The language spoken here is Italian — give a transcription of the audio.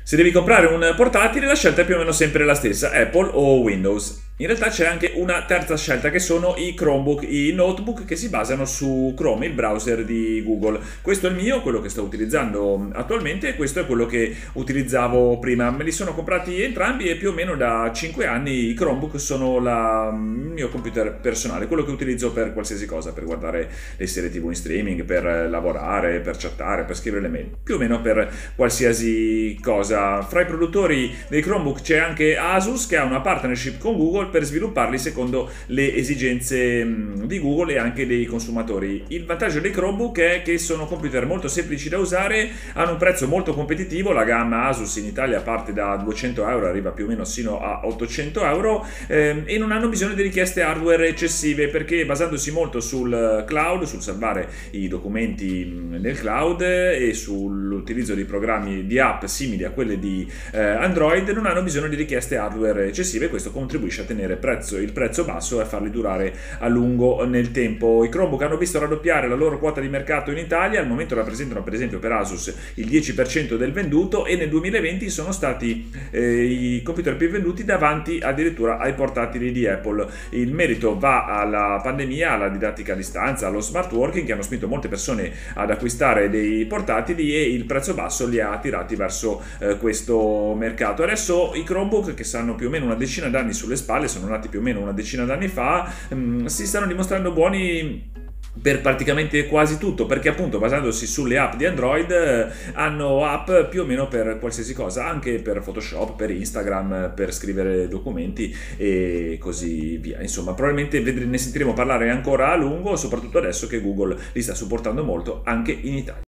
Se devi comprare un portatile, la scelta è più o meno sempre la stessa, Apple o Windows. In realtà c'è anche una terza scelta che sono i Chromebook, i notebook che si basano su Chrome, il browser di Google. Questo è il mio, quello che sto utilizzando attualmente, e questo è quello che utilizzavo prima. Me li sono comprati entrambi e più o meno da 5 anni i Chromebook sono il mio computer personale, quello che utilizzo per qualsiasi cosa, per guardare le serie TV in streaming, per lavorare, per chattare, per scrivere le mail, più o meno per qualsiasi cosa. Fra i produttori dei Chromebook c'è anche Asus, che ha una partnership con Google per svilupparli secondo le esigenze di Google e anche dei consumatori. Il vantaggio dei Chromebook è che sono computer molto semplici da usare, hanno un prezzo molto competitivo, la gamma Asus in Italia parte da 200 euro, arriva più o meno sino a 800 euro, e non hanno bisogno di richieste hardware eccessive, perché basandosi molto sul cloud, sul salvare i documenti nel cloud e sull'utilizzo di programmi di app simili a quelle di Android, non hanno bisogno di richieste hardware eccessive, e questo contribuisce a tenere il prezzo basso e a farli durare a lungo nel tempo. I Chromebook hanno visto raddoppiare la loro quota di mercato in Italia, al momento rappresentano per esempio per Asus il 10% del venduto, e nel 2020 sono stati i computer più venduti davanti addirittura ai portatili di Apple. Il merito va alla pandemia, alla didattica a distanza, allo smart working, che hanno spinto molte persone ad acquistare dei portatili, e il prezzo basso li ha attirati verso questo mercato. Adesso i Chromebook, che hanno più o meno una decina d'anni sulle spalle, sono nati più o meno una decina d'anni fa, si stanno dimostrando buoni per praticamente quasi tutto, perché appunto basandosi sulle app di Android hanno app più o meno per qualsiasi cosa, anche per Photoshop, per Instagram, per scrivere documenti e così via. Insomma, probabilmente ne sentiremo parlare ancora a lungo, soprattutto adesso che Google li sta supportando molto anche in Italia.